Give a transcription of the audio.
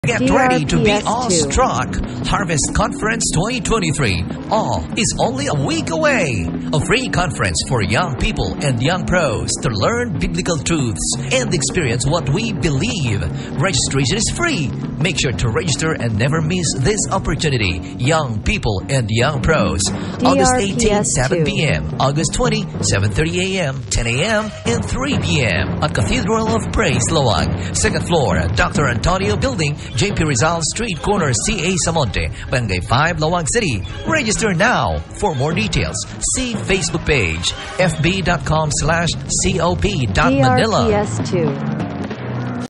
Get ready to be DRPS 2. awestruck. Harvest Conference 2023. All is only a week away. A free conference for young people and young pros to learn biblical truths and experience what we believe. Registration is free. Make sure to register and never miss this opportunity. Young people and young pros. August 18, 7 p.m. August 20, 7:30 a.m., 10 a.m., and 3 p.m. at Cathedral of Praise, Loag. Second floor, Dr. Antonio Building, JP Rizal Street, corner CA Samonte, Barangay 5, Loag City. Register now. For more details, see Facebook page fb.com/cop.manila. DRPS 2.